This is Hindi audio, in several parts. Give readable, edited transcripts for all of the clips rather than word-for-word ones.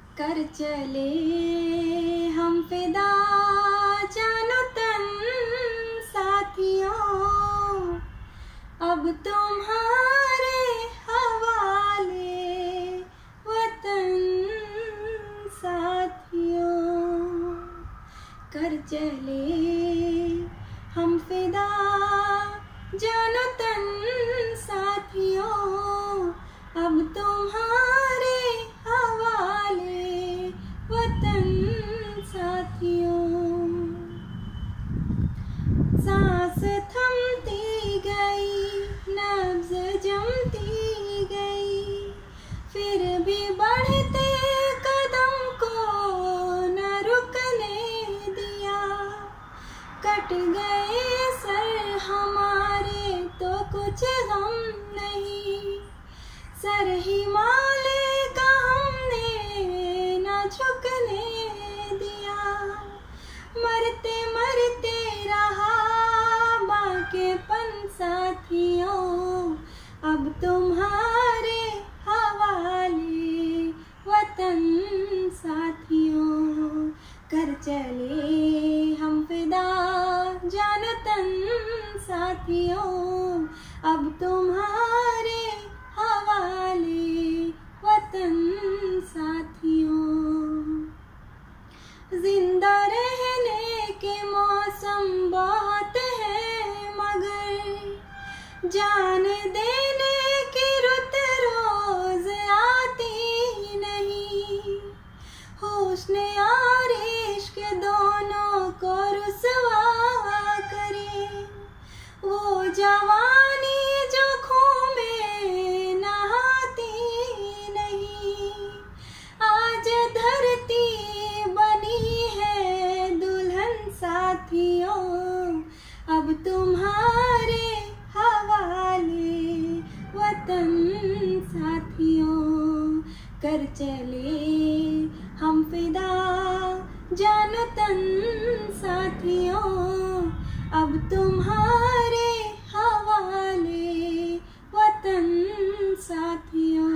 कर चले हम फिदा जानो तन साथियों, अब तुम्हारे हवाले वतन साथियों। कर चले हम फिदा जानो तन साथियों, अब तुम्हारे हवाले वतन साथियों। सांस थमती गई, नब्ज़ जमती गई, फिर भी बढ़ते कदम को न रुकने दिया। कट गए सर हमारे तो कुछ गम नहीं, सर हिमालय का हमने न झुकने दिया। मरते मरते रहा बाक़ीपन साथियों, अब तुम्हारे हवाले वतन साथियों। कर चले हम फिदा जानो तन साथियों, अब तुम्हारे हवाले वतन साथियों। जिंदा रहने के मौसम बहुत है, मगर जान देने की रुत रोज आती नहीं। हुस्न और इश्क दोनों को रुसवा करे, वो जवानी जो खून में नहाती नहीं। आज धरती बनी है दुल्हन साथियों, अब तुम्हारे हवाले वतन साथियों। कर चले हम फिदा जानो तन साथियों, अब तुम्हारे हवाले वतन साथियों।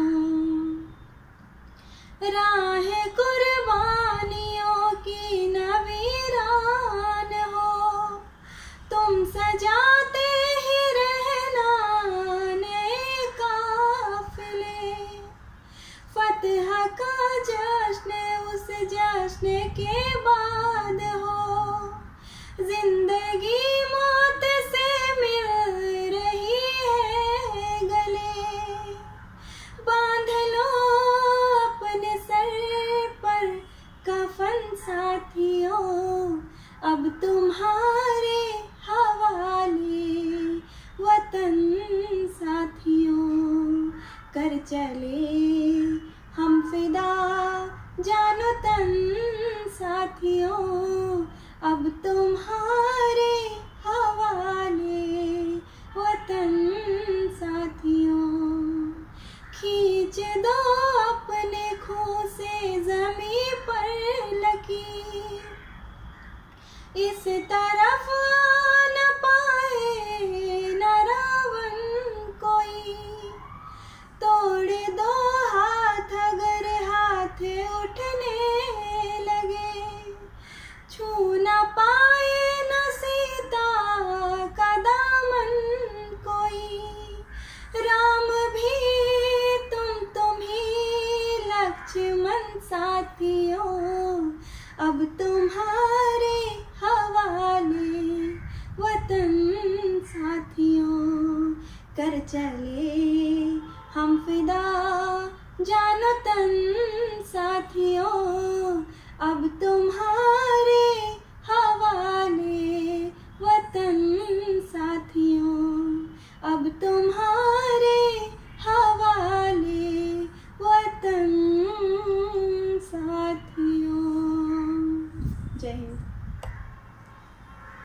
राह कुर्बानियों की न वीरान हो, तुम सजाते ही रहना नए काफिले। फतह का जश्न उस जश्न के बाद हो, जिंदगी मौत से मिल रही है गले। बांध लो अपने सर पर कफन साथियों, अब तुम्हारे हवाले वतन साथियों। कर चले हम फिदा जानो तन साथियों, अब तुम्हारे हवाले वतन साथियों। खींच दो अपने खून से ज़मीं पर लकीर, इस तरफ न पाए न रावण कोई। तोड़ दो हाथ अगर हाथ उठने लगे, छू न पाए न सीता का दामन कोई। राम भी तुम ही लक्ष्मण साथियों, अब तुम्हारे हवाले वतन साथियों। कर चले हम फिदा जानो तन